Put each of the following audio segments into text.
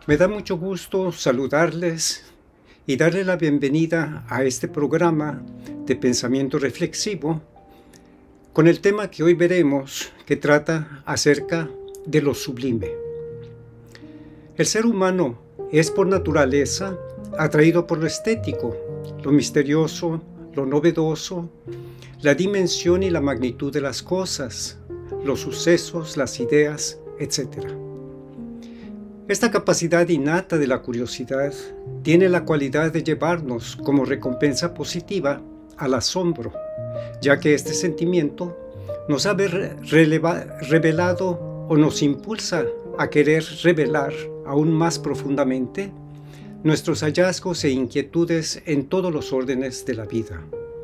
Me da mucho gusto saludarles y darle la bienvenida a este programa de pensamiento reflexivo con el tema que hoy veremos, que trata acerca de lo sublime. El ser humano es por naturaleza atraído por lo estético, lo misterioso, lo novedoso, la dimensión y la magnitud de las cosas, los sucesos, las ideas, etc. Esta capacidad innata de la curiosidad tiene la cualidad de llevarnos como recompensa positiva al asombro, ya que este sentimiento nos ha revelado o nos impulsa a querer revelar aún más profundamente nuestros hallazgos e inquietudes en todos los órdenes de la vida.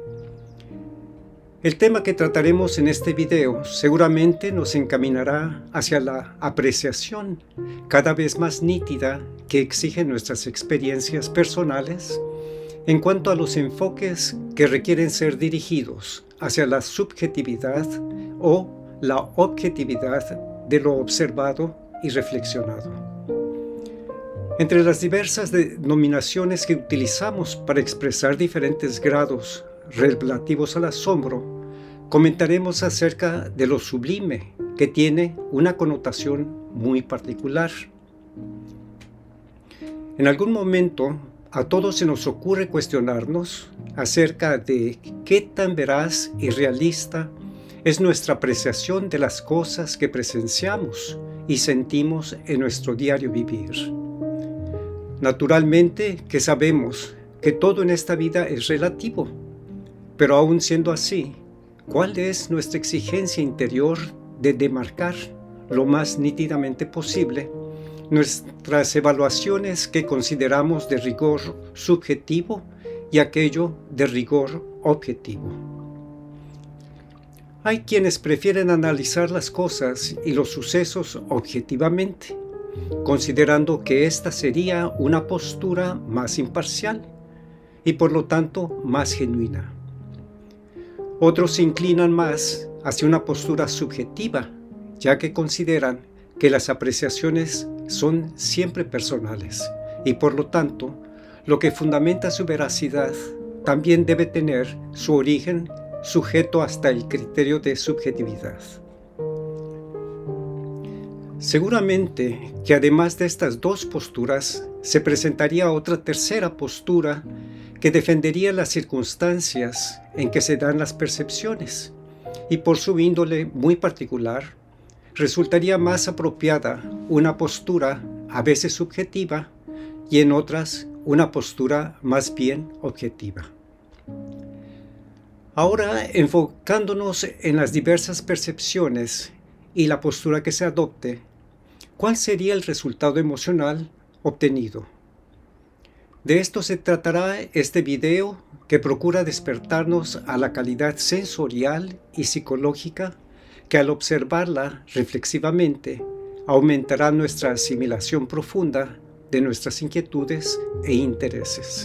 El tema que trataremos en este video seguramente nos encaminará hacia la apreciación cada vez más nítida que exigen nuestras experiencias personales en cuanto a los enfoques que requieren ser dirigidos hacia la subjetividad o la objetividad de lo observado y reflexionado. Entre las diversas denominaciones que utilizamos para expresar diferentes grados relativos al asombro, comentaremos acerca de lo sublime, que tiene una connotación muy particular. En algún momento, a todos se nos ocurre cuestionarnos acerca de qué tan veraz y realista es nuestra apreciación de las cosas que presenciamos y sentimos en nuestro diario vivir. Naturalmente que sabemos que todo en esta vida es relativo, pero aún siendo así, ¿cuál es nuestra exigencia interior de demarcar lo más nítidamente posible nuestras evaluaciones que consideramos de rigor subjetivo y aquello de rigor objetivo? Hay quienes prefieren analizar las cosas y los sucesos objetivamente, considerando que esta sería una postura más imparcial y por lo tanto más genuina. Otros se inclinan más hacia una postura subjetiva, ya que consideran que las apreciaciones son siempre personales y por lo tanto, lo que fundamenta su veracidad también debe tener su origen sujeto hasta el criterio de subjetividad. Seguramente que además de estas dos posturas, se presentaría otra tercera postura que defendería las circunstancias en que se dan las percepciones y por su índole muy particular, resultaría más apropiada una postura a veces subjetiva y en otras una postura más bien objetiva. Ahora, enfocándonos en las diversas percepciones y la postura que se adopte, ¿cuál sería el resultado emocional obtenido? De esto se tratará este video que procura despertarnos a la calidad sensorial y psicológica que al observarla reflexivamente aumentará nuestra asimilación profunda de nuestras inquietudes e intereses.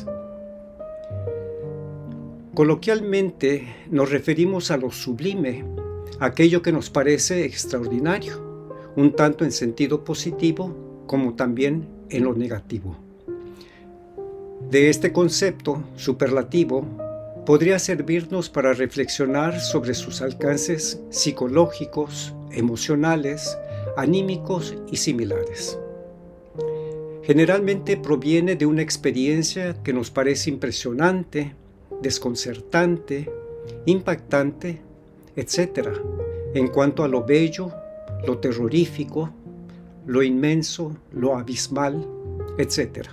Coloquialmente nos referimos a lo sublime, aquello que nos parece extraordinario, un tanto en sentido positivo como también en lo negativo. De este concepto superlativo podría servirnos para reflexionar sobre sus alcances psicológicos, emocionales, anímicos y similares. Generalmente proviene de una experiencia que nos parece impresionante, desconcertante, impactante, etc., en cuanto a lo bello, lo terrorífico, lo inmenso, lo abismal, etc.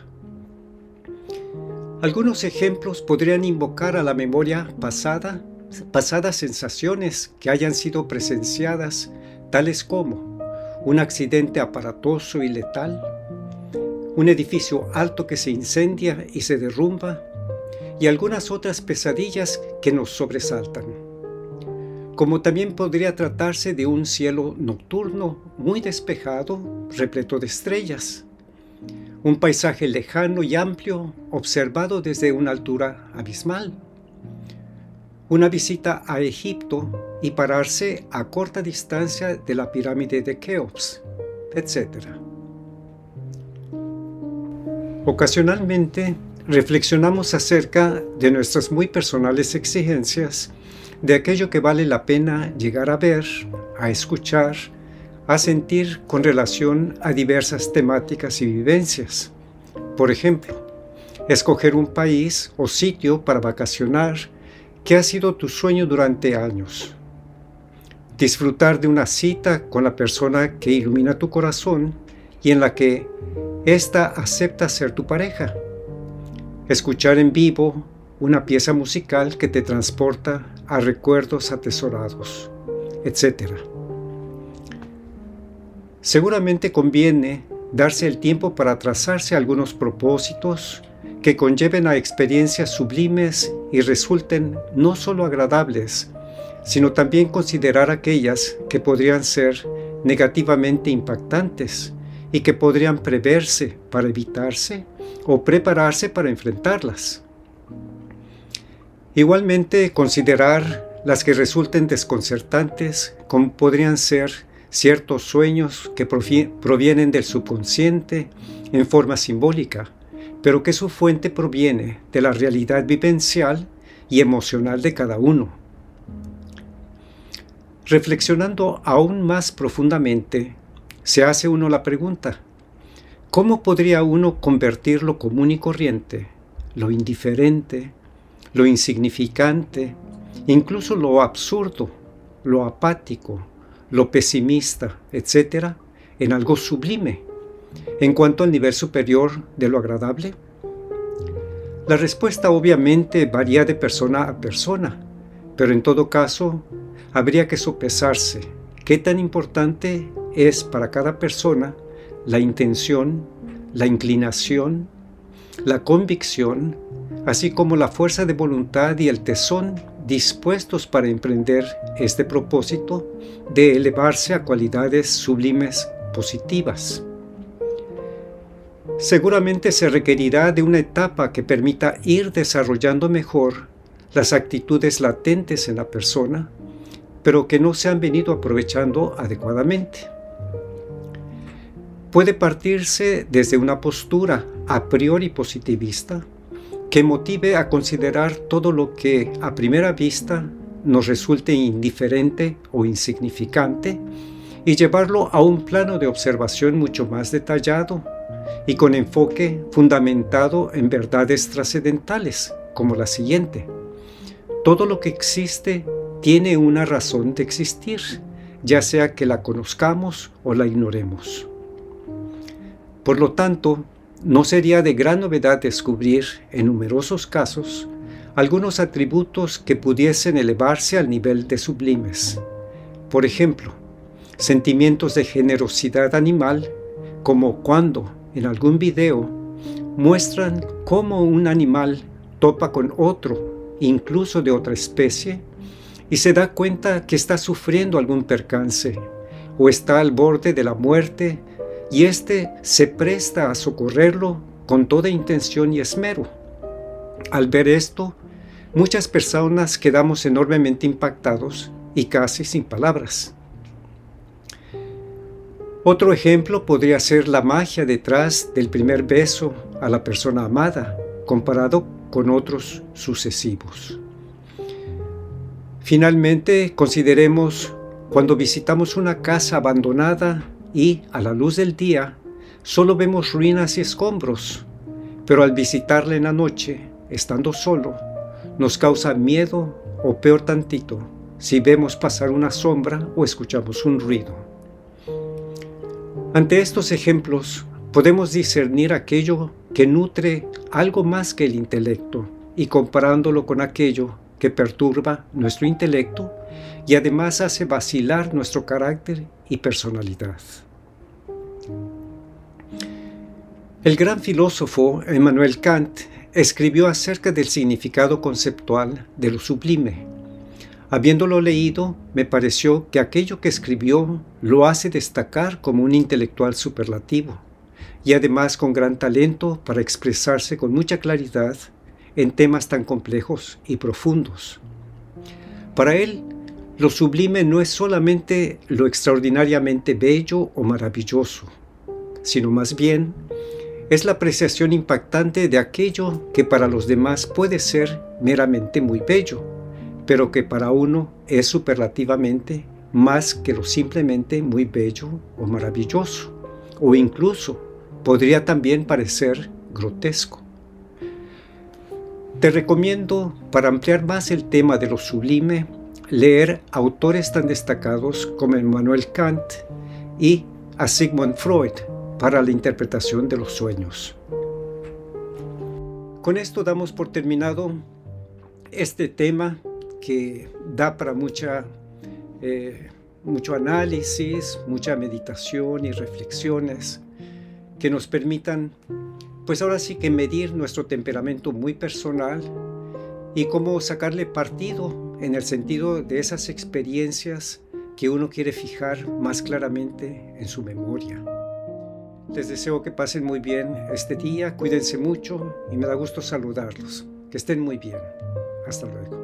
Algunos ejemplos podrían invocar a la memoria pasadas sensaciones que hayan sido presenciadas, tales como un accidente aparatoso y letal, un edificio alto que se incendia y se derrumba, y algunas otras pesadillas que nos sobresaltan. Como también podría tratarse de un cielo nocturno muy despejado, repleto de estrellas, un paisaje lejano y amplio observado desde una altura abismal, una visita a Egipto y pararse a corta distancia de la pirámide de Keops, etc. Ocasionalmente reflexionamos acerca de nuestras muy personales exigencias, de aquello que vale la pena llegar a ver, a escuchar, a sentir con relación a diversas temáticas y vivencias. Por ejemplo, escoger un país o sitio para vacacionar que ha sido tu sueño durante años. Disfrutar de una cita con la persona que ilumina tu corazón y en la que ésta acepta ser tu pareja. Escuchar en vivo una pieza musical que te transporta a recuerdos atesorados, etc. Seguramente conviene darse el tiempo para trazarse algunos propósitos que conlleven a experiencias sublimes y resulten no solo agradables, sino también considerar aquellas que podrían ser negativamente impactantes y que podrían preverse para evitarse o prepararse para enfrentarlas. Igualmente, considerar las que resulten desconcertantes, como podrían ser ciertos sueños que provienen del subconsciente en forma simbólica, pero que su fuente proviene de la realidad vivencial y emocional de cada uno. Reflexionando aún más profundamente, se hace uno la pregunta: ¿cómo podría uno convertir lo común y corriente, lo indiferente, lo insignificante, incluso lo absurdo, lo apático, lo pesimista, etc., en algo sublime, en cuanto al nivel superior de lo agradable? La respuesta obviamente varía de persona a persona, pero en todo caso habría que sopesarse qué tan importante es para cada persona la intención, la inclinación, la convicción, así como la fuerza de voluntad y el tesón dispuestos para emprender este propósito de elevarse a cualidades sublimes positivas. Seguramente se requerirá de una etapa que permita ir desarrollando mejor las actitudes latentes en la persona, pero que no se han venido aprovechando adecuadamente. Puede partirse desde una postura a priori positivista que motive a considerar todo lo que a primera vista nos resulte indiferente o insignificante y llevarlo a un plano de observación mucho más detallado y con enfoque fundamentado en verdades trascendentales, como la siguiente: todo lo que existe tiene una razón de existir, ya sea que la conozcamos o la ignoremos. Por lo tanto, no sería de gran novedad descubrir, en numerosos casos, algunos atributos que pudiesen elevarse al nivel de sublimes. Por ejemplo, sentimientos de generosidad animal, como cuando, en algún video, muestran cómo un animal topa con otro, incluso de otra especie, y se da cuenta que está sufriendo algún percance, o está al borde de la muerte, y éste se presta a socorrerlo con toda intención y esmero. Al ver esto, muchas personas quedamos enormemente impactados y casi sin palabras. Otro ejemplo podría ser la magia detrás del primer beso a la persona amada, comparado con otros sucesivos. Finalmente, consideremos cuando visitamos una casa abandonada y, a la luz del día, solo vemos ruinas y escombros, pero al visitarla en la noche, estando solo, nos causa miedo o peor tantito si vemos pasar una sombra o escuchamos un ruido. Ante estos ejemplos, podemos discernir aquello que nutre algo más que el intelecto y comparándolo con aquello que perturba nuestro intelecto y además hace vacilar nuestro carácter y personalidad. El gran filósofo Immanuel Kant escribió acerca del significado conceptual de lo sublime. Habiéndolo leído, me pareció que aquello que escribió lo hace destacar como un intelectual superlativo y además con gran talento para expresarse con mucha claridad en temas tan complejos y profundos. Para él, lo sublime no es solamente lo extraordinariamente bello o maravilloso, sino más bien es la apreciación impactante de aquello que para los demás puede ser meramente muy bello, pero que para uno es superlativamente más que lo simplemente muy bello o maravilloso, o incluso podría también parecer grotesco. Te recomiendo, para ampliar más el tema de lo sublime, leer autores tan destacados como Immanuel Kant y a Sigmund Freud para la interpretación de los sueños. Con esto damos por terminado este tema que da para mucho análisis, mucha meditación y reflexiones que nos permitan, pues ahora sí que medir nuestro temperamento muy personal y cómo sacarle partido en el sentido de esas experiencias que uno quiere fijar más claramente en su memoria. Les deseo que pasen muy bien este día, cuídense mucho y me da gusto saludarlos. Que estén muy bien. Hasta luego.